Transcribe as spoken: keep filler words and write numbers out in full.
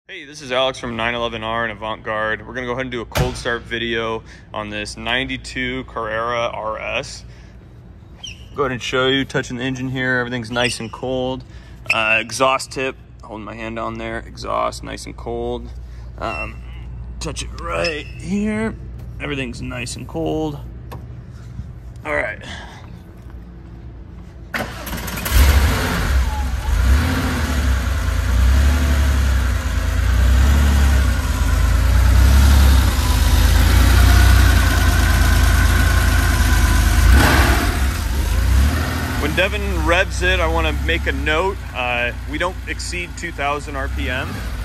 Hey, this is Alex from nine eleven R and Avant Garde. We're gonna go ahead and do a cold start video on this ninety-two Carrera R S. Go ahead and show you, touching the engine here, everything's nice and cold. Uh, exhaust tip, holding my hand on there, exhaust nice and cold. Um, touch it right here, everything's nice and cold. All right. When Devin revs it, I want to make a note. Uh, we don't exceed two thousand R P M.